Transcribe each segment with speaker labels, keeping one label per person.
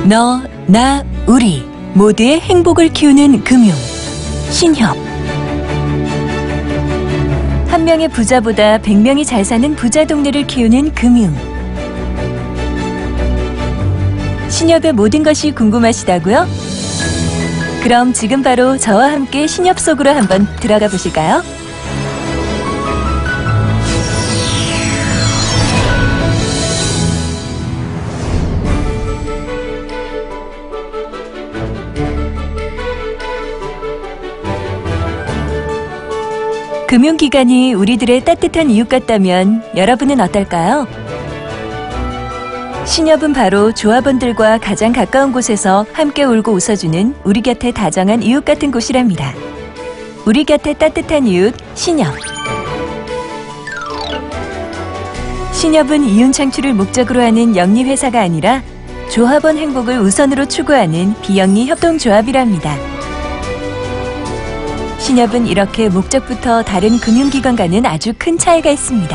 Speaker 1: 너, 나, 우리 모두의 행복을 키우는 금융, 신협. 한 명의 부자보다 100명이 잘 사는 부자 동네를 키우는 금융. 신협의 모든 것이 궁금하시다고요? 그럼 지금 바로 저와 함께 신협 속으로 한번 들어가 보실까요? 금융기관이 우리들의 따뜻한 이웃 같다면 여러분은 어떨까요? 신협은 바로 조합원들과 가장 가까운 곳에서 함께 울고 웃어주는 우리 곁에 다정한 이웃 같은 곳이랍니다. 우리 곁에 따뜻한 이웃, 신협. 신협은 이윤 창출을 목적으로 하는 영리회사가 아니라 조합원 행복을 우선으로 추구하는 비영리 협동조합이랍니다. 신협은 이렇게 목적부터 다른 금융기관과는 아주 큰 차이가 있습니다.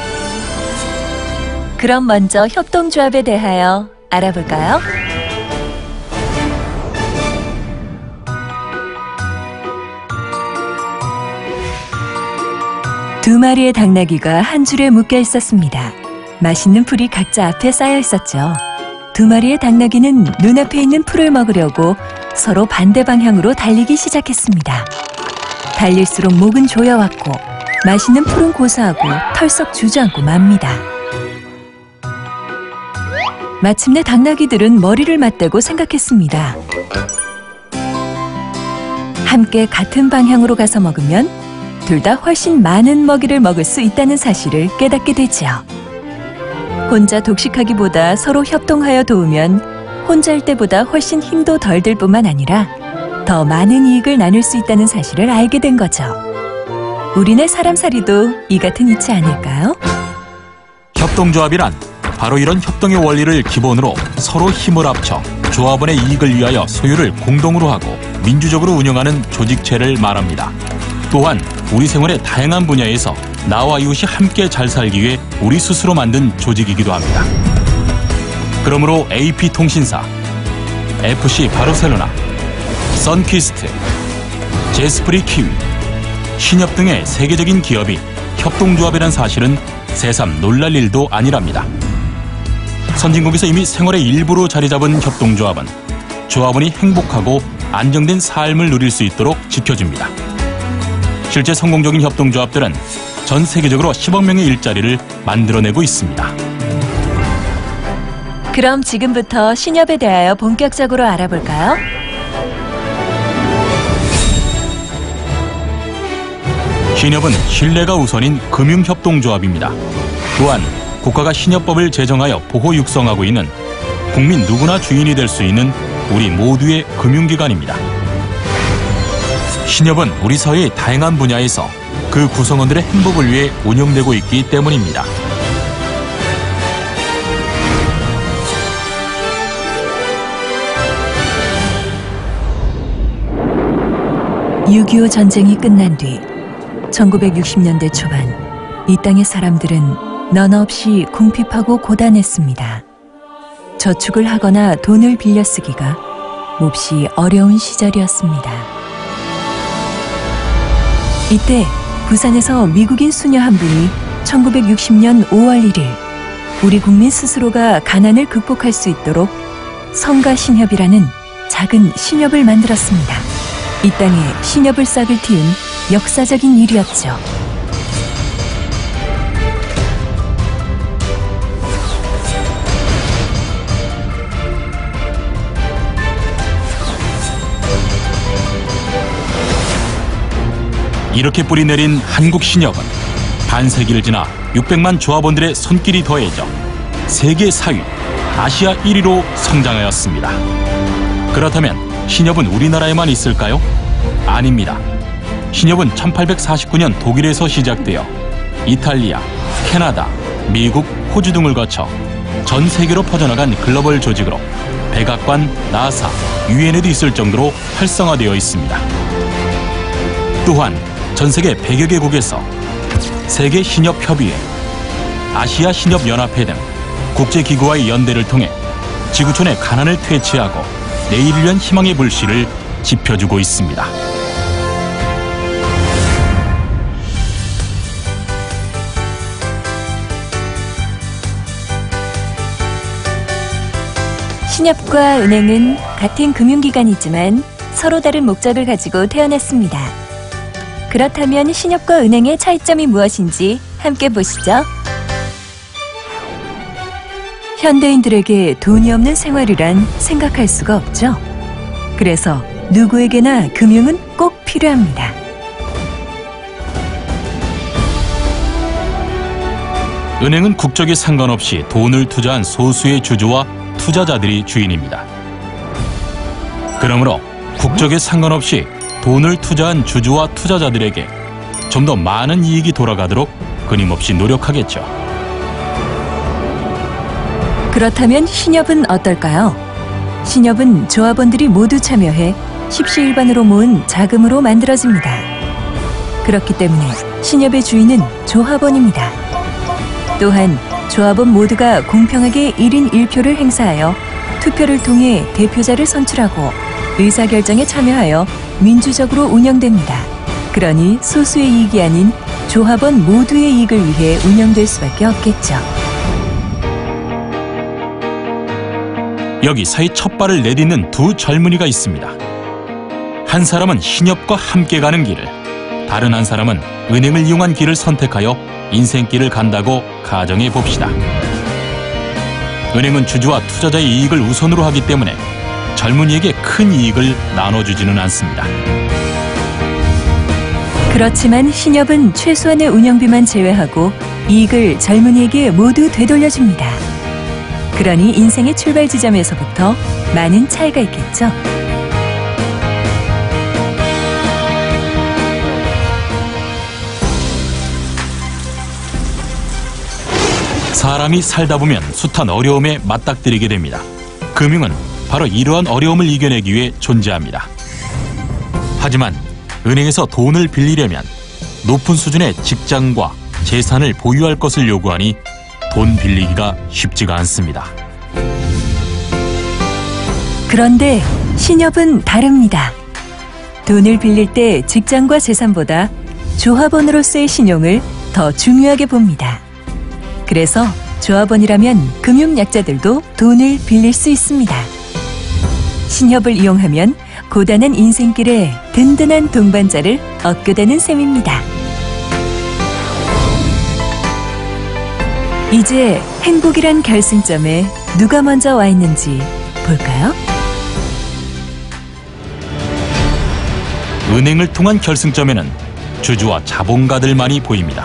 Speaker 1: 그럼 먼저 협동조합에 대하여 알아볼까요? 두 마리의 당나귀가 한 줄에 묶여 있었습니다. 맛있는 풀이 각자 앞에 쌓여 있었죠. 두 마리의 당나귀는 눈앞에 있는 풀을 먹으려고 서로 반대 방향으로 달리기 시작했습니다. 달릴수록 목은 조여왔고 맛있는 풀은 고소하고 털썩 주저앉고 맙니다. 마침내 당나귀들은 머리를 맞대고 생각했습니다. 함께 같은 방향으로 가서 먹으면 둘 다 훨씬 많은 먹이를 먹을 수 있다는 사실을 깨닫게 되지요. 혼자 독식하기보다 서로 협동하여 도우면 혼자 할 때보다 훨씬 힘도 덜 들 뿐만 아니라 더 많은 이익을 나눌 수 있다는 사실을 알게 된 거죠. 우리네 사람살이도 이 같은 이치 아닐까요?
Speaker 2: 협동조합이란 바로 이런 협동의 원리를 기본으로 서로 힘을 합쳐 조합원의 이익을 위하여 소유를 공동으로 하고 민주적으로 운영하는 조직체를 말합니다. 또한 우리 생활의 다양한 분야에서 나와 이웃이 함께 잘 살기 위해 우리 스스로 만든 조직이기도 합니다. 그러므로 AP통신사, FC 바르셀로나, 선퀴스트, 제스프리 키위, 신협 등의 세계적인 기업이 협동조합이라는 사실은 새삼 놀랄 일도 아니랍니다. 선진국에서 이미 생활의 일부로 자리 잡은 협동조합은 조합원이 행복하고 안정된 삶을 누릴 수 있도록 지켜줍니다. 실제 성공적인 협동조합들은 전 세계적으로 10억 명의 일자리를 만들어내고 있습니다.
Speaker 1: 그럼 지금부터 신협에 대하여 본격적으로 알아볼까요?
Speaker 2: 신협은 신뢰가 우선인 금융협동조합입니다. 또한 국가가 신협법을 제정하여 보호 육성하고 있는 국민 누구나 주인이 될 수 있는 우리 모두의 금융기관입니다. 신협은 우리 사회의 다양한 분야에서 그 구성원들의 행복을 위해 운영되고 있기 때문입니다.
Speaker 1: 6.25 전쟁이 끝난 뒤 1960년대 초반 이 땅의 사람들은 너나 없이 궁핍하고 고단했습니다. 저축을 하거나 돈을 빌려 쓰기가 몹시 어려운 시절이었습니다. 이때 부산에서 미국인 수녀 한 분이 1960년 5월 1일 우리 국민 스스로가 가난을 극복할 수 있도록 성가신협이라는 작은 신협을 만들었습니다. 이 땅에 신협을 싹을 틔운 역사적인 일이었죠.
Speaker 2: 이렇게 뿌리내린 한국 신협은 반세기를 지나 600만 조합원들의 손길이 더해져 세계 4위, 아시아 1위로 성장하였습니다. 그렇다면 신협은 우리나라에만 있을까요? 아닙니다. 신협은 1849년 독일에서 시작되어 이탈리아, 캐나다, 미국, 호주 등을 거쳐 전 세계로 퍼져나간 글로벌 조직으로 백악관, 나사, 유엔에도 있을 정도로 활성화되어 있습니다. 또한 전 세계 100여 개국에서 세계 신협 협의회, 아시아 신협 연합회 등 국제기구와의 연대를 통해 지구촌의 가난을 퇴치하고 내일을 위한 희망의 불씨를 지펴주고 있습니다.
Speaker 1: 신협과 은행은 같은 금융기관이지만 서로 다른 목적을 가지고 태어났습니다. 그렇다면 신협과 은행의 차이점이 무엇인지 함께 보시죠. 현대인들에게 돈이 없는 생활이란 생각할 수가 없죠. 그래서 누구에게나 금융은 꼭 필요합니다.
Speaker 2: 은행은 국적에 상관없이 돈을 투자한 소수의 주주와 투자자들이 주인입니다. 그러므로 국적에 상관없이 돈을 투자한 주주와 투자자들에게 좀 더 많은 이익이 돌아가도록 끊임없이 노력하겠죠.
Speaker 1: 그렇다면 신협은 어떨까요? 신협은 조합원들이 모두 참여해 십시일반으로 모은 자금으로 만들어집니다. 그렇기 때문에 신협의 주인은 조합원입니다. 또한 조합원 모두가 공평하게 1인 1표를 행사하여 투표를 통해 대표자를 선출하고 의사결정에 참여하여 민주적으로 운영됩니다. 그러니 소수의 이익이 아닌 조합원 모두의 이익을 위해 운영될 수밖에 없겠죠.
Speaker 2: 여기서의 첫 발을 내딛는 두 젊은이가 있습니다. 한 사람은 신협과 함께 가는 길을, 다른 한 사람은 은행을 이용한 길을 선택하여 인생길을 간다고 가정해 봅시다. 은행은 주주와 투자자의 이익을 우선으로 하기 때문에 젊은이에게 큰 이익을 나눠주지는 않습니다.
Speaker 1: 그렇지만 신협은 최소한의 운영비만 제외하고 이익을 젊은이에게 모두 되돌려줍니다. 그러니 인생의 출발 지점에서부터 많은 차이가 있겠죠.
Speaker 2: 사람이 살다 보면 숱한 어려움에 맞닥뜨리게 됩니다. 금융은 바로 이러한 어려움을 이겨내기 위해 존재합니다. 하지만 은행에서 돈을 빌리려면 높은 수준의 직장과 재산을 보유할 것을 요구하니 돈 빌리기가 쉽지가 않습니다.
Speaker 1: 그런데 신협은 다릅니다. 돈을 빌릴 때 직장과 재산보다 조합원으로서의 신용을 더 중요하게 봅니다. 그래서 조합원이라면 금융약자들도 돈을 빌릴 수 있습니다. 신협을 이용하면 고단한 인생길에 든든한 동반자를 얻게 되는 셈입니다. 이제 행복이란 결승점에 누가 먼저 와 있는지 볼까요?
Speaker 2: 은행을 통한 결승점에는 주주와 자본가들만이 보입니다.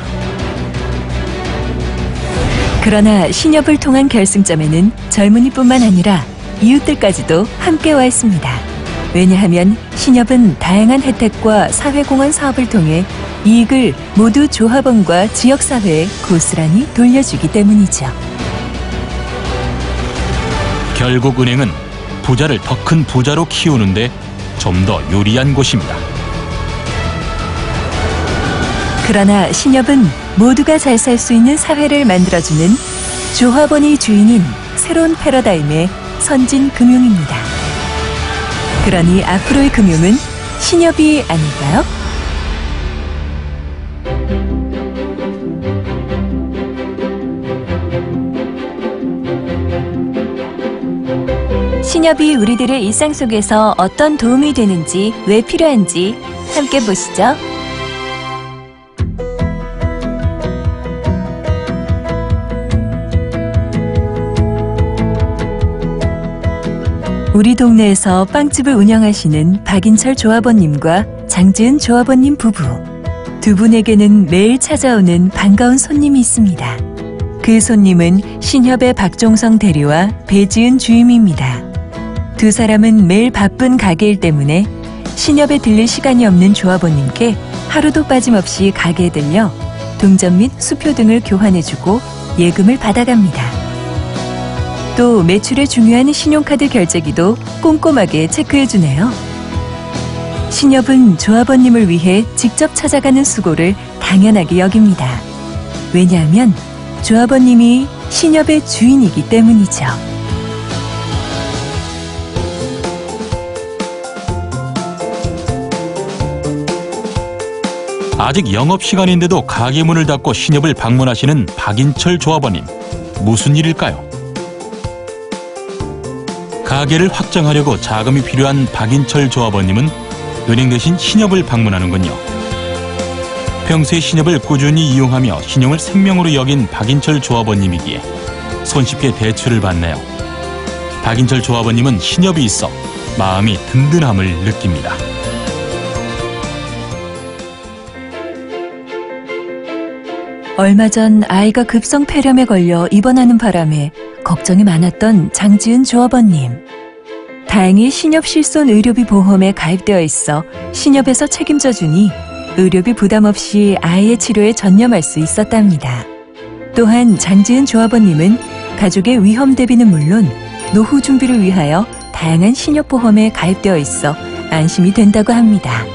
Speaker 1: 그러나 신협을 통한 결승점에는 젊은이뿐만 아니라 이웃들까지도 함께 와 있습니다. 왜냐하면 신협은 다양한 혜택과 사회공헌 사업을 통해 이익을 모두 조합원과 지역사회에 고스란히 돌려주기 때문이죠.
Speaker 2: 결국 은행은 부자를 더 큰 부자로 키우는데 좀 더 유리한 곳입니다.
Speaker 1: 그러나 신협은 모두가 잘 살 수 있는 사회를 만들어주는 조합원이 주인인 새로운 패러다임의 선진 금융입니다. 그러니 앞으로의 금융은 신협이 아닐까요? 신협이 우리들의 일상 속에서 어떤 도움이 되는지, 왜 필요한지 함께 보시죠. 우리 동네에서 빵집을 운영하시는 박인철 조합원님과 장지은 조합원님 부부. 두 분에게는 매일 찾아오는 반가운 손님이 있습니다. 그 손님은 신협의 박종성 대리와 배지은 주임입니다. 두 사람은 매일 바쁜 가게일 때문에 신협에 들릴 시간이 없는 조합원님께 하루도 빠짐없이 가게에 들려 동전 및 수표 등을 교환해주고 예금을 받아갑니다. 또 매출에 중요한 신용카드 결제기도 꼼꼼하게 체크해주네요. 신협은 조합원님을 위해 직접 찾아가는 수고를 당연하게 여깁니다. 왜냐하면 조합원님이 신협의 주인이기 때문이죠.
Speaker 2: 아직 영업시간인데도 가게 문을 닫고 신협을 방문하시는 박인철 조합원님. 무슨 일일까요? 가게를 확장하려고 자금이 필요한 박인철 조합원님은 은행 대신 신협을 방문하는군요. 평소에 신협을 꾸준히 이용하며 신용을 생명으로 여긴 박인철 조합원님이기에 손쉽게 대출을 받네요. 박인철 조합원님은 신협이 있어 마음이 든든함을 느낍니다.
Speaker 1: 얼마 전 아이가 급성 폐렴에 걸려 입원하는 바람에 걱정이 많았던 장지은 조합원님. 다행히 신협 실손 의료비 보험에 가입되어 있어 신협에서 책임져 주니 의료비 부담 없이 아이의 치료에 전념할 수 있었답니다. 또한 장지은 조합원님은 가족의 위험 대비는 물론 노후 준비를 위하여 다양한 신협보험에 가입되어 있어 안심이 된다고 합니다.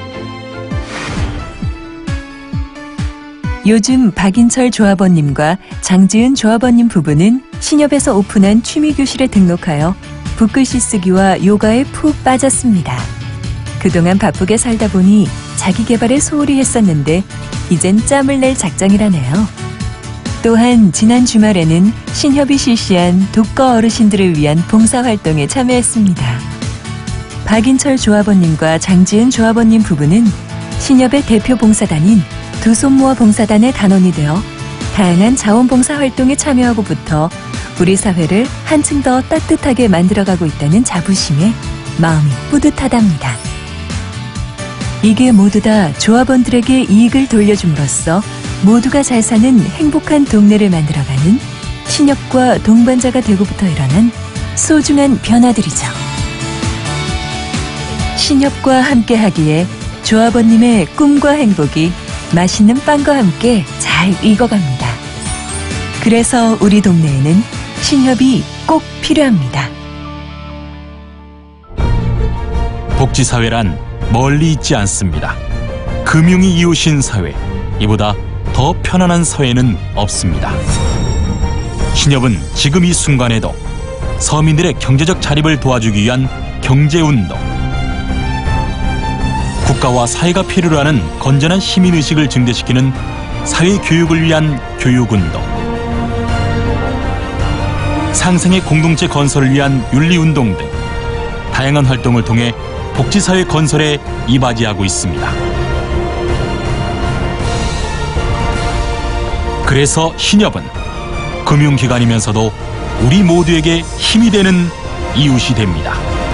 Speaker 1: 요즘 박인철 조합원님과 장지은 조합원님 부부는 신협에서 오픈한 취미교실에 등록하여 붓글씨 쓰기와 요가에 푹 빠졌습니다. 그동안 바쁘게 살다 보니 자기 개발에 소홀히 했었는데 이젠 짬을 낼 작정이라네요. 또한 지난 주말에는 신협이 실시한 독거 어르신들을 위한 봉사활동에 참여했습니다. 박인철 조합원님과 장지은 조합원님 부부는 신협의 대표 봉사단인 두 손 모아 봉사단의 단원이 되어 다양한 자원봉사 활동에 참여하고부터 우리 사회를 한층 더 따뜻하게 만들어가고 있다는 자부심에 마음이 뿌듯하답니다. 이게 모두 다 조합원들에게 이익을 돌려줌으로써 모두가 잘 사는 행복한 동네를 만들어가는 신협과 동반자가 되고부터 일어난 소중한 변화들이죠. 신협과 함께하기에 조합원님의 꿈과 행복이 맛있는 빵과 함께 잘 익어갑니다. 그래서 우리 동네에는 신협이 꼭 필요합니다.
Speaker 2: 복지사회란 멀리 있지 않습니다. 금융이 이웃인 사회, 이보다 더 편안한 사회는 없습니다. 신협은 지금 이 순간에도 서민들의 경제적 자립을 도와주기 위한 경제운동, 국가와 사회가 필요로 하는 건전한 시민의식을 증대시키는 사회교육을 위한 교육운동, 상생의 공동체 건설을 위한 윤리운동 등 다양한 활동을 통해 복지사회 건설에 이바지하고 있습니다. 그래서 신협은 금융기관이면서도 우리 모두에게 힘이 되는 이웃이 됩니다.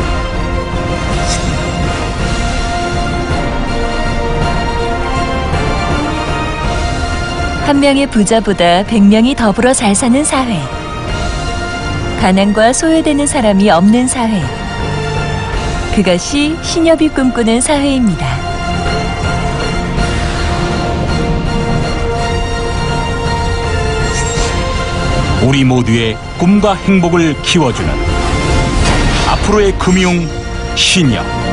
Speaker 1: 한 명의 부자보다 100명이 더불어 잘 사는 사회. 가난과 소외되는 사람이 없는 사회. 그것이 신협이 꿈꾸는 사회입니다.
Speaker 2: 우리 모두의 꿈과 행복을 키워주는 앞으로의 금융 신협.